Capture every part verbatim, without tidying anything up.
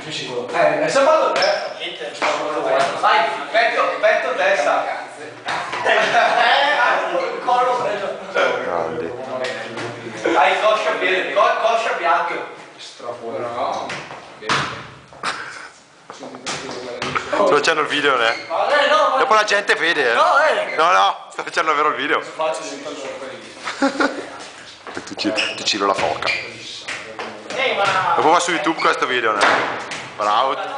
Eh, è sempre te. Niente, vai, petto, petto, testa. Eh, il collo preso. Grande. Hai coscia bene, coscia bianco. Strafone. No. Sto facendo il video, ne? Dopo la gente vede, eh. No, eh. No, no, sto facendo davvero il video. Faccio tu, ci, tu ciro la foca. Ehi, ma... Dopo va su YouTube questo video, ne? Bravo. Eh?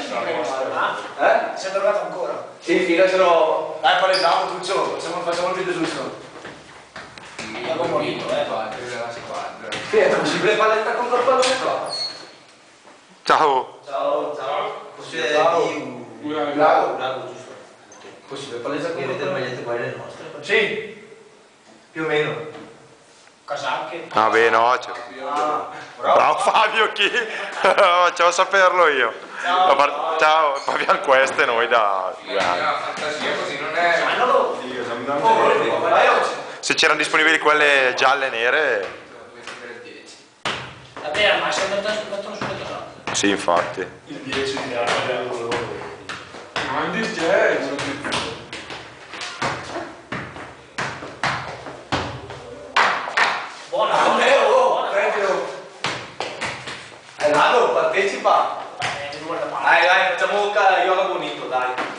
Sei drogato ancora? Sì, figa, ce l'ho... Dai, palesiamo, Tuccio. Facciamo il video giusto. Abbiamo morito, eh. Sì, è possibile paletta contro il pallone qua. Ciao. Ciao, ciao. Possibile di... Bravo, bravo, giusto. Possibile paletta contro il pallone. Vedete magliette le nostre? Sì. Più o meno. Casacche. Ah beh, no, cioè. Ah, bravo. Bravo Fabio, chi? Facciamo a saperlo io. Ciao. Par- ciao, poi abbiamo queste noi da due anni. La fantasia così non è... Ma non lo... Se c'erano disponibili quelle gialle e nere. Vabbè, ma se mettono sulle casacche. Sì, infatti. Il dieci di euro. Mandi jazz. Buona, buona, oh, prendilo. Hai dato, partecipa. Dai, dai, facciamo yoga bonito, dai.